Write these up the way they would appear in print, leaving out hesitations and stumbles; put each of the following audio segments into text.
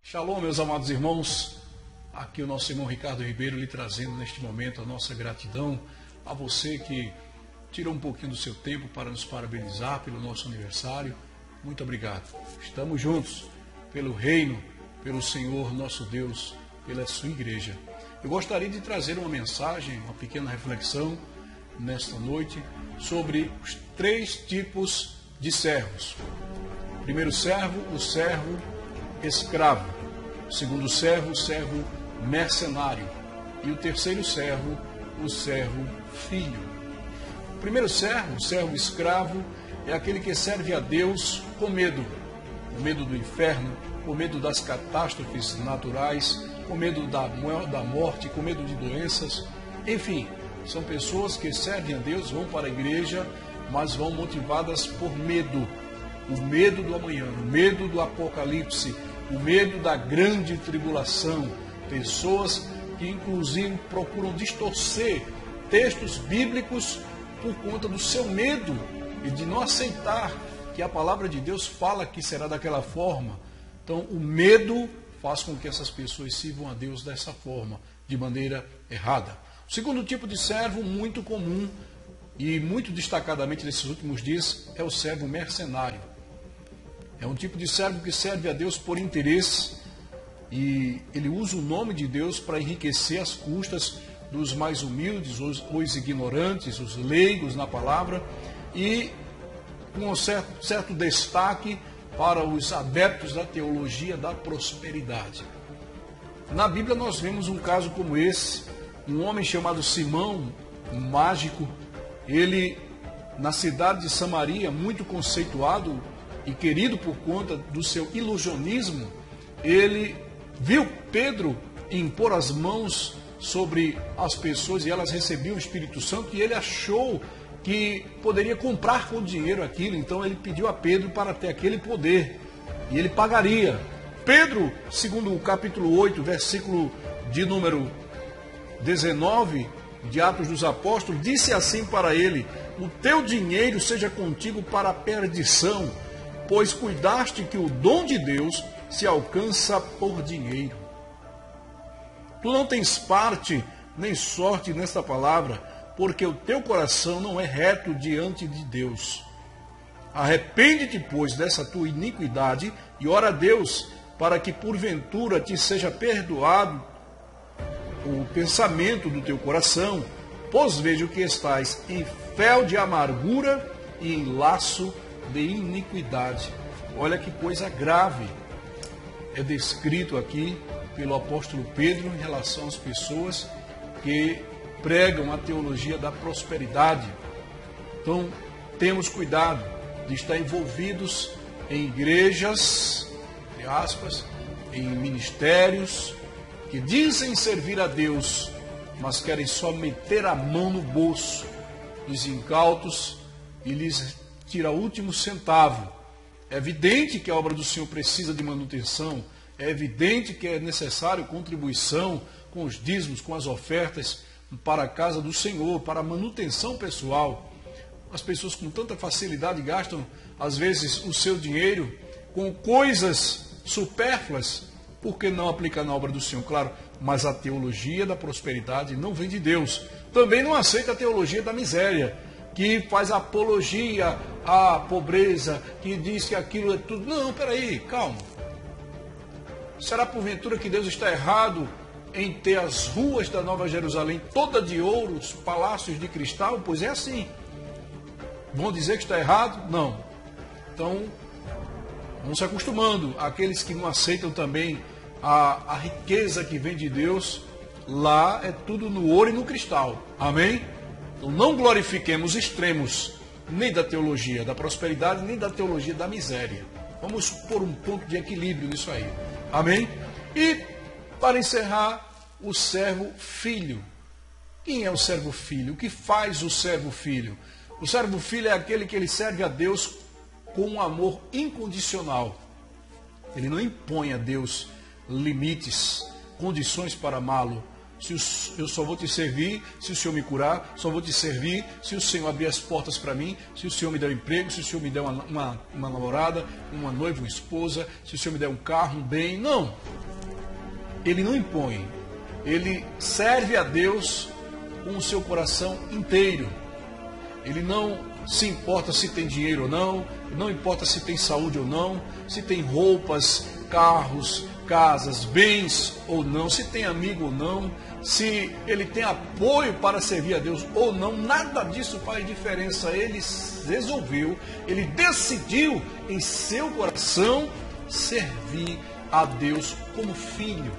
Shalom, meus amados irmãos. Aqui o nosso irmão Ricardo Ribeiro lhe trazendo neste momento a nossa gratidão a você que tirou um pouquinho do seu tempo para nos parabenizar pelo nosso aniversário. Muito obrigado. Estamos juntos pelo reino, pelo Senhor nosso Deus, pela sua igreja. Eu gostaria de trazer uma mensagem, uma pequena reflexão nesta noite sobre os 3 tipos de servos. O primeiro servo, o servo escravo. O segundo servo, o servo mercenário. E o terceiro servo, o servo filho. O primeiro servo, o servo escravo, é aquele que serve a Deus com medo. Com medo do inferno, com medo das catástrofes naturais, com medo da morte, com medo de doenças. Enfim, são pessoas que servem a Deus, vão para a igreja, mas vão motivadas por medo. O medo do amanhã, o medo do apocalipse, o medo da grande tribulação. Pessoas que inclusive procuram distorcer textos bíblicos por conta do seu medo e de não aceitar que a palavra de Deus fala que será daquela forma. Então o medo faz com que essas pessoas sirvam a Deus dessa forma, de maneira errada. O segundo tipo de servo muito comum e muito destacadamente nesses últimos dias é o servo mercenário. É um tipo de servo que serve a Deus por interesse e ele usa o nome de Deus para enriquecer as custas dos mais humildes, os ignorantes, os leigos na palavra e com um certo destaque para os adeptos da teologia da prosperidade. Na Bíblia nós vemos um caso como esse, um homem chamado Simão, um mágico, ele na cidade de Samaria, muito conceituado e querido por conta do seu ilusionismo, ele viu Pedro impor as mãos sobre as pessoas e elas recebiam o Espírito Santo e ele achou que poderia comprar com dinheiro aquilo, então ele pediu a Pedro para ter aquele poder e ele pagaria. Pedro, segundo o capítulo 8, versículo de número 19 de Atos dos Apóstolos, disse assim para ele: o teu dinheiro seja contigo para a perdição, pois cuidaste que o dom de Deus se alcança por dinheiro. Tu não tens parte nem sorte nesta palavra, porque o teu coração não é reto diante de Deus. Arrepende-te, pois, dessa tua iniquidade e ora a Deus, para que porventura te seja perdoado o pensamento do teu coração, pois vejo que estás em fel de amargura e em laço de iniquidade. Olha que coisa grave é descrito aqui pelo apóstolo Pedro em relação às pessoas que pregam a teologia da prosperidade. Então, temos cuidado de estar envolvidos em igrejas, entre aspas, em ministérios que dizem servir a Deus, mas querem só meter a mão no bolso dos incautos e lhes tira o último centavo. É evidente que a obra do Senhor precisa de manutenção, é evidente que é necessário contribuição com os dízimos, com as ofertas para a casa do Senhor, para a manutenção pessoal. As pessoas com tanta facilidade gastam, às vezes, o seu dinheiro com coisas supérfluas, porque não aplica na obra do Senhor, claro, mas a teologia da prosperidade não vem de Deus. Também não aceita a teologia da miséria, que faz apologia à pobreza, que diz que aquilo é tudo. Não, peraí, calma. Será porventura que Deus está errado em ter as ruas da Nova Jerusalém toda de ouro, os palácios de cristal? Pois é assim. Vão dizer que está errado? Não. Então, vamos se acostumando. Aqueles que não aceitam também a riqueza que vem de Deus, lá é tudo no ouro e no cristal. Amém? Então não glorifiquemos extremos, nem da teologia da prosperidade, nem da teologia da miséria. Vamos pôr um ponto de equilíbrio nisso aí. Amém? E, para encerrar, o servo filho. Quem é o servo filho? O que faz o servo filho? O servo filho é aquele que ele serve a Deus com um amor incondicional. Ele não impõe a Deus limites, condições para amá-lo. eu só vou te servir se o Senhor me curar, só vou te servir se o Senhor abrir as portas para mim, se o Senhor me der um emprego, se o Senhor me der uma namorada, uma noiva, uma esposa, se o Senhor me der um carro, um bem. Não. Ele não impõe. Ele serve a Deus com o seu coração inteiro. Ele não se importa se tem dinheiro ou não, não importa se tem saúde ou não, se tem roupas, carros, casas, bens ou não, se tem amigo ou não, se ele tem apoio para servir a Deus ou não, nada disso faz diferença. Ele resolveu, ele decidiu em seu coração servir a Deus como filho.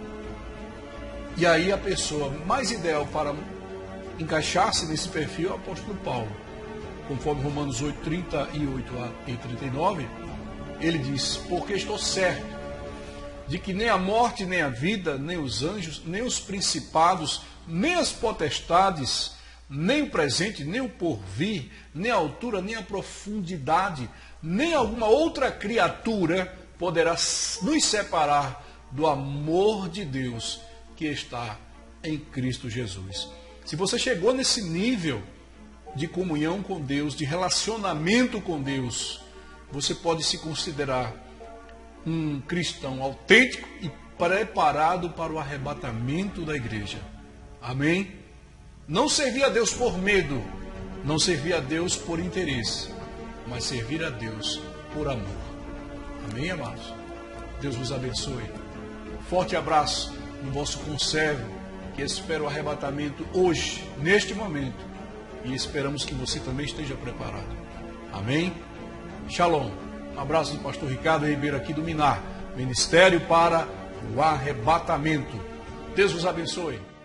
E aí a pessoa mais ideal para encaixar-se nesse perfil é o apóstolo Paulo. Conforme Romanos 8, 38 e 39, ele diz: porque estou certo de que nem a morte, nem a vida, nem os anjos, nem os principados, nem as potestades, nem o presente, nem o porvir, nem a altura, nem a profundidade, nem alguma outra criatura poderá nos separar do amor de Deus que está em Cristo Jesus. Se você chegou nesse nível de comunhão com Deus, de relacionamento com Deus, você pode se considerar um cristão autêntico e preparado para o arrebatamento da igreja. Amém? Não servir a Deus por medo, não servir a Deus por interesse, mas servir a Deus por amor. Amém, amados? Deus vos abençoe. Forte abraço no vosso conservo, que espera o arrebatamento hoje, neste momento, e esperamos que você também esteja preparado. Amém? Shalom. Um abraço do pastor Ricardo Ribeiro aqui do Minar, Ministério para o Arrebatamento. Deus vos abençoe.